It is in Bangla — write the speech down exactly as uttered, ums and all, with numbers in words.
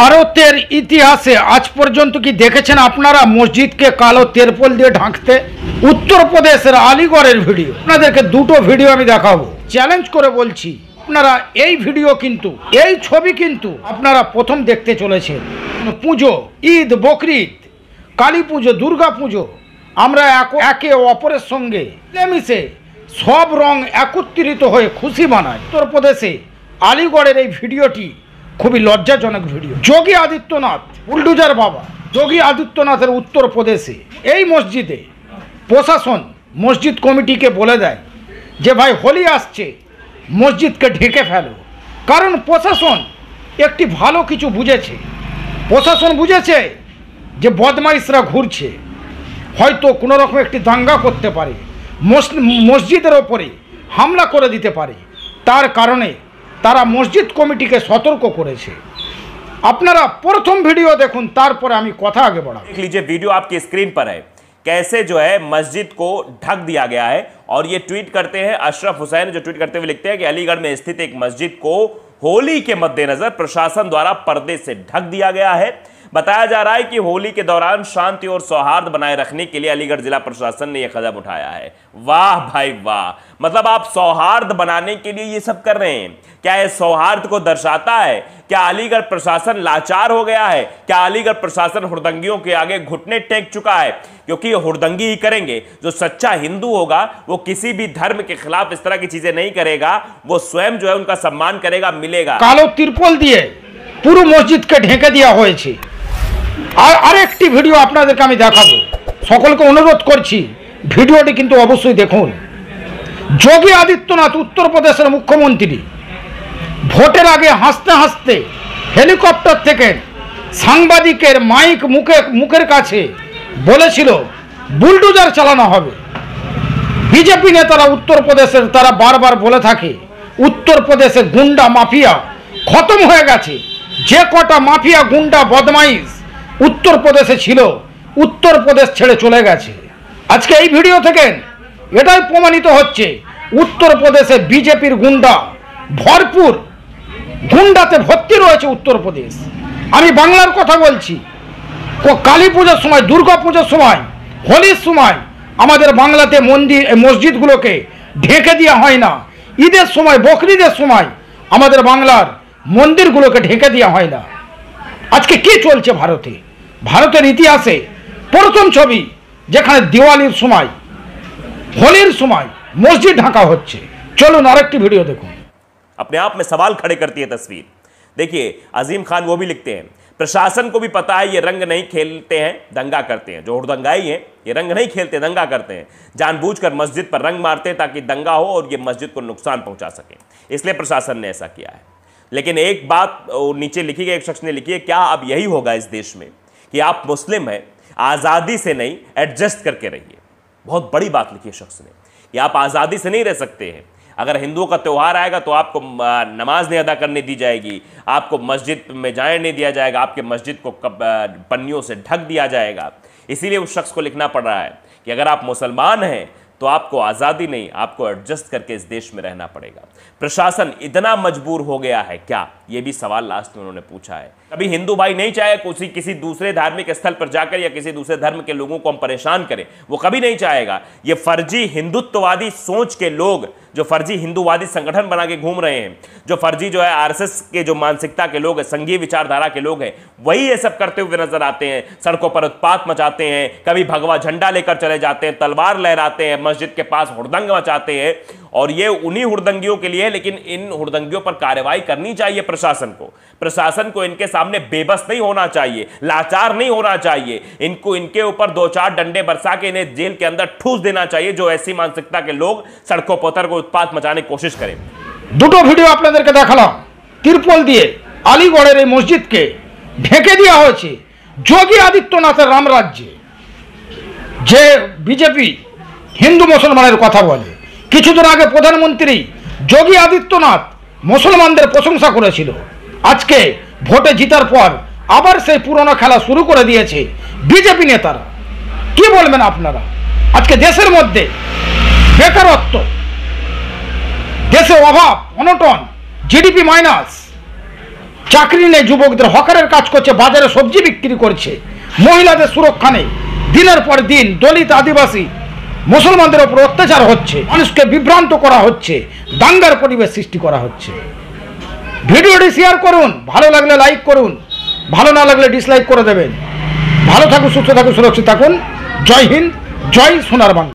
ভারতের ইতিহাসে আজ পর্যন্ত কি দেখেছেন আপনারা মসজিদকে কালো তেরপল দিয়ে ঢাকতে? উত্তরপ্রদেশের আলিগড়ের ভিডিও আপনাদেরকে দুটো ভিডিও আমি দেখাবো, চ্যালেঞ্জ করে বলছি। আপনারা এই ভিডিও কিন্তু এই ছবি কিন্তু আপনারা প্রথম দেখতে চলেছেন। পুজো, ঈদ, বকরিদ, কালী পুজো, দুর্গা পুজো, আমরা একে অপরের সঙ্গে মিলেমিশে সব রং একত্রিত হয়ে খুশি মানাই। উত্তরপ্রদেশে আলিগড়ের এই ভিডিওটি খুবই লজ্জাজনক ভিডিও। যোগী আদিত্যনাথ, বুলডোজার বাবা যোগী আদিত্যনাথের উত্তরপ্রদেশে এই মসজিদে প্রশাসন মসজিদ কমিটিকে বলে দেয় যে ভাই হোলি আসছে, মসজিদকে ঢেকে ফেলো। কারণ প্রশাসন একটি ভালো কিছু বুঝেছে। প্রশাসন বুঝেছে যে বদমাইশরা ঘুরছে, হয়তো কোনো রকম একটি দাঙ্গা করতে পারে, মসজিদের ওপরে হামলা করে দিতে পারে। তার কারণে তারা মসজিদ কমিটিকে সতর্ক করেছে। আপনারা প্রথম ভিডিও দেখুন, তারপরে আমি কথা आगे बढ़ाऊं। देख लीजिए, वीडियो आपकी स्क्रीन पर है, कैसे जो है मस्जिद को ढक दिया गया है। और ये ट्वीट करते हैं अशरफ हुसैन, जो ट्वीट करते हुए लिखते हैं कि अलीगढ़ में स्थित एक मस्जिद को होली के मद्देनजर प्रशासन द्वारा पर्दे से ढक दिया गया है। बताया जा रहा है कि होली के दौरान शांति और सौहार्द बनाए रखने के लिए अलीगढ़ जिला प्रशासन ने यह कदम उठाया है। वाह भाई वाह, मतलब आप सौहार्द बनाने के लिए ये सब कर रहे हैं। क्या यह सौहार्द को दर्शाता है? क्या अलीगढ़ प्रशासन लाचार हो गया है? क्या अलीगढ़ प्रशासन हुड़दंगियों के आगे घुटने टेक चुका है? क्योंकि ये हुड़दंगी ही करेंगे। जो सच्चा हिंदू होगा वो किसी भी धर्म के खिलाफ इस तरह की चीजें नहीं करेगा, वो स्वयं जो है उनका सम्मान करेगा, मिलेगा। कालो तिरपल दिए পুরো মসজিদকে ঢেকে দেওয়া হয়েছে। আর আরেকটি ভিডিও আপনাদেরকে আমি দেখাবো, সকলকে অনুরোধ করছি ভিডিওটি কিন্তু অবশ্যই দেখুন। যোগী আদিত্যনাথ উত্তরপ্রদেশের মুখ্যমন্ত্রী ভোটের আগে হাসতে হাসতে হেলিকপ্টার থেকে সাংবাদিকের মাইক মুখে মুখের কাছে বলেছিল বুলডোজার চালানো হবে। বিজেপি নেতারা উত্তরপ্রদেশের তারা বারবার বলে থাকে উত্তরপ্রদেশে গুন্ডা মাফিয়া খতম হয়ে গেছে। যে কটা মাফিয়া গুন্ডা বদমাইশ উত্তরপ্রদেশে ছিল, উত্তরপ্রদেশ ছেড়ে চলে গেছে। আজকে এই ভিডিও থেকে এটাই প্রমাণিত হচ্ছে উত্তরপ্রদেশে বিজেপির গুন্ডা ভরপুর, গুন্ডাতে ভর্তি রয়েছে উত্তরপ্রদেশ। আমি বাংলার কথা বলছি। কালী পুজোর সময়, দুর্গা পুজোর সময়, হোলির সময় আমাদের বাংলাতে মন্দির মসজিদগুলোকে ঢেকে দেওয়া হয় না। ঈদের সময়, বকরিদের সময় আমাদের বাংলার মন্দিরগুলোকে ঢেকে দেওয়া হয় না। আজকে কি চলছে ভারতে? ভারতের ইতিহাসে প্রথম ছবি যেখানে দিওয়ালির সময়, হোলির সময় মসজিদ ঢাকা হচ্ছে। চলুন আরেকটি ভিডিও দেখুন। अपने आप में सवाल खड़े करती है तस्वीर। देखिए, अजीम खान वो भी लिखते हैं प्रशासन को भी पता है ये रंग नहीं खेलते हैं, दंगा करते हैं। जो हुड़दंगाई हैं ये रंग नहीं खेलते, दंगा करते हैं। जानबूझकर मस्जिद पर रंग मारते हैं ताकि दंगा हो और ये मस्जिद को नुकसान पहुंचा सके, इसलिए प्रशासन ने ऐसा किया है। लेकिन एक बात नीचे लिखी गई, एक शख्स ने लिखी है, क्या अब यही होगा इस देश में कि आप मुस्लिम हैं, आज़ादी से नहीं एडजस्ट करके रहिए। बहुत बड़ी बात लिखी है शख्स ने कि आप आज़ादी से नहीं रह सकते हैं। अगर हिंदुओं का त्यौहार आएगा तो आपको नमाज नहीं अदा करने दी जाएगी, आपको मस्जिद में जाने नहीं दिया जाएगा, आपके मस्जिद को पन्नियों से ढक दिया जाएगा। इसीलिए उस शख्स को लिखना पड़ रहा है कि अगर आप मुसलमान हैं तो आपको आज़ादी नहीं, आपको एडजस्ट करके इस देश में रहना पड़ेगा। प्रशासन इतना मजबूर हो गया है क्या? ये भी सवाल लास्ट में उन्होंने पूछा है। कभी हिंदू भाई नहीं चाहे किसी किसी दूसरे धार्मिक स्थल पर जाकर या किसी दूसरे धर्म के लोगों को हम परेशान करें, वो कभी नहीं चाहेगा। ये फर्जी हिंदुत्ववादी सोच के लोग, जो फर्जी हिंदूवादी संगठन बना के घूम रहे हैं, जो फर्जी जो है आरएसएस के जो मानसिकता के लोग हैं, संघीय विचारधारा के लोग हैं, वही ये सब करते हुए नजर आते हैं। सड़कों पर उत्पात मचाते हैं, कभी भगवा झंडा लेकर चले जाते हैं, तलवार लहराते हैं, मस्जिद के पास हुड़दंग मचाते हैं। और ये उन्हीं हुड़दंगियों के लिए, लेकिन इन हुड़दंगियों पर कार्रवाई करनी चाहिए प्रशासन को। प्रशासन को इनके सामने बेबस नहीं होना चाहिए, लाचार नहीं होना चाहिए। इनको इनके ऊपर दो चार डंडे बरसा के इन्हें जेल के अंदर ठूस देना चाहिए, जो ऐसी मानसिकता के लोग सड़कों पर उतर को उत्पात मचाने की कोशिश करें। দুটো ভিডিও আপনাদেরকে দেখালাম। তিরপল দিয়ে আলিগড়ের এই মসজিদকে ঢেকে দেওয়া হয়েছে যোগী আদিত্যনাথের রামরাজ্যে। যে বিজেপি হিন্দু মুসলমানের কথা বলে, কিছুদিন আগে প্রধানমন্ত্রী যোগী আদিত্যনাথ মুসলমানদের প্রশংসা করেছিল। আজকে ভোটে জিতার পর আবার সেই পুরনো খেলা শুরু করে দিয়েছে বিজেপি নেতারা। কি বলবেন আপনারা? আজকে দেশের মধ্যে বেকারত্ব, দেশে অভাব, অনটন, জিডিপি মাইনাস, চাকরি নেই যুবকদের, হকারের কাজ করছে, বাজারে সবজি বিক্রি করছে, মহিলাদের সুরক্ষা নেই, দিনের পর দিন দলিত আদিবাসী মুসলমানদের উপর অত্যাচার হচ্ছে, মানুষকে বিভ্রান্ত করা হচ্ছে, দাঙ্গার পরিবেশ সৃষ্টি করা হচ্ছে। ভিডিওটি শেয়ার করুন, ভালো লাগলে লাইক করুন, ভালো না লাগলে ডিসলাইক করে দেবেন। ভালো থাকুন, সুস্থ থাকুন, সুরক্ষিত থাকুন। জয় হিন্দ, জয় সোনার বাংলা।